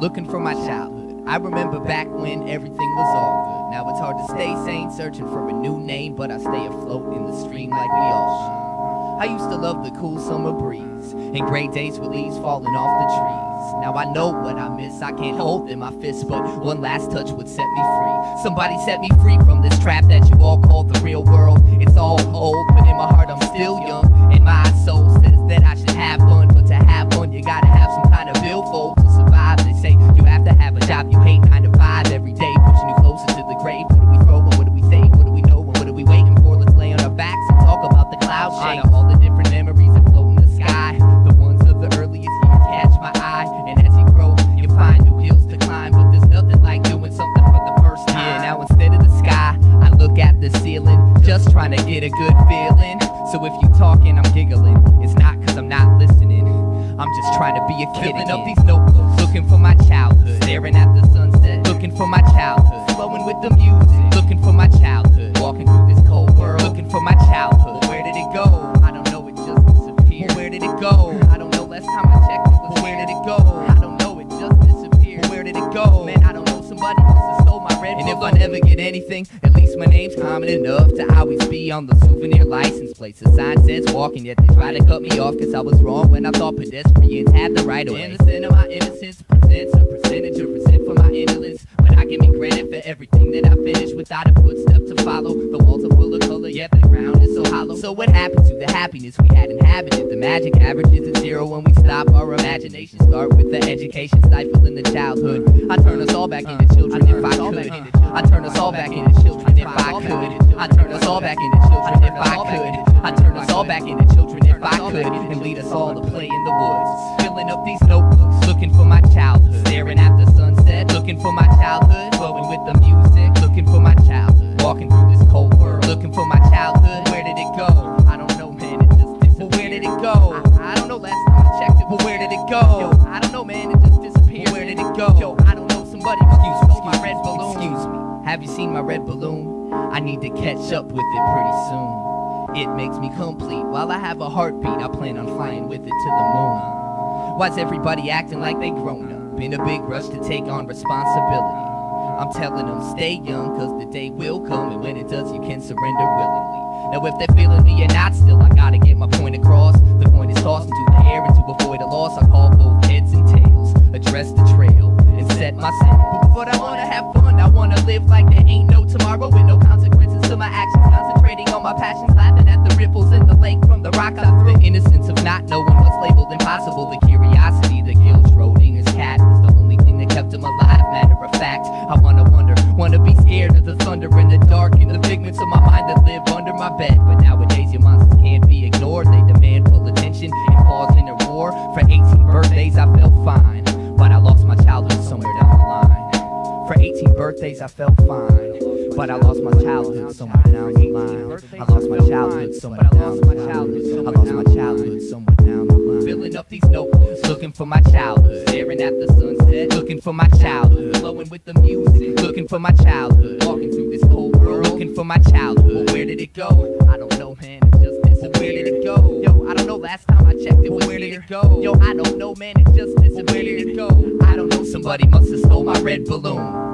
looking for my childhood. I remember back when everything was all good. Now it's hard to stay sane, searching for a new name, but I stay afloat in the stream like we all should. I used to love the cool summer breeze and gray days with leaves falling off the trees. Now I know what I miss, I can't hold in my fists, but one last touch would set me free. Somebody set me free from this trap that you all call the real world. It's all old, but in my heart I'm still young, and my soul says that I should have fun. But to have fun, you gotta have some kind of billfold to survive. They say you have to have a job you hate, 9 to 5 every day, pushing you closer to the grave. What do we throw, and what do we say, what do we know, and what are we waiting for? Let's lay on our backs and talk about the cloud shape. All the different memories that float in the sky, the ones of the earliest years catch my eye. And as you grow, you find new hills to climb, but there's nothing like doing something for the first time. Yeah, now instead of the sky, I look at the ceiling, just trying to get a good feeling. So if you talking, I'm giggling. It's not cause I'm not listening, I'm just trying to be a kid again. Filling up these notebooks, looking for my childhood, staring at the sunset, looking for my childhood, flowing with the music, looking for my childhood, walking through this cold world, looking for my childhood. Well, where did it go? I don't know, it just disappeared. Well, where did it go? I don't know, last time I checked it was well, where did it go? I don't know, it just disappeared. Well, where did it go? Man, I don't know, somebody must have stole my red. And if I never get anything, at least my name's common enough to always be on the souvenir license plate. The sign says walking, yet they try to cut me off cause I was wrong when I thought pedestrians had the right of way. Innocent of my innocence presents a percentage of percent for my indolence, but I give me credit for everything that I finished without a footstep to follow. The walls are full of color, yet the ground is so hollow. So what happened to the happiness we had inhabited? The magic average is at 0 when we stop. Our imagination start with the education stifling the childhood. I turn us all back into children if I could. I turn us all back into children if I could. I turn us all back into children if I could. I turn us all back into children if I could, and lead us all to play in the woods. Filling up these notebooks, looking for my childhood, staring at the sunset, looking for my childhood, flowing with the music, looking for my childhood, walking through this cold world, looking for my childhood. Where did it go? I don't know, man, it just disappeared. Well, where did it go? I don't know, last time I checked it. Well, where did it go? Yo, I don't know, man, it just disappeared. Well, where did it go? Yo, I don't know, somebody must have stole my red balloon. Excuse me, have you seen my red balloon? I need to catch up with it pretty soon. It makes me complete. While I have a heartbeat, I plan on flying with it to the moon. Why's everybody acting like they grown up? In a big rush to take on responsibility. I'm telling them stay young, cause the day will come, and when it does you can surrender willingly. Now if they're feeling me and not still, I gotta get my point across. The coin is tossed into the air, and to avoid a loss I call both heads and tails. Address the trail and set my sail. But I wanna have fun, I wanna live like there ain't no tomorrow, with no consequences to my actions. Concentrating on my passions, laughing at the ripples in the lake from the rock I threw. The innocence of not knowing what's labeled impossible. The curiosity that killed Schrodinger's cat was the only thing that kept him alive. Matter of fact, I wanna wonder, wanna be scared of the thunder in the dark, and the figments of my mind that live under my bed. But nowadays your monsters can't be ignored. They demand full attention and cause inner war. For 18 birthdays I felt fine, but I lost my childhood somewhere down the line. For 18 birthdays I felt fine, but I lost my childhood somewhere down the line. I lost my childhood somewhere down the line. I lost my childhood somewhere down the line. Filling up these notebooks, looking for my childhood, staring at the sunset, looking for my childhood, flowing with the music, looking for my childhood, walking through this cold world, looking for my childhood. Well, where did it go? I don't know, man, it just disappeared. Well, where did it go? Yo, I don't know, last time I checked it was where did it go? Yo, I don't know, man, it just disappeared. Where did it go? I don't know, somebody must have stole my red balloon.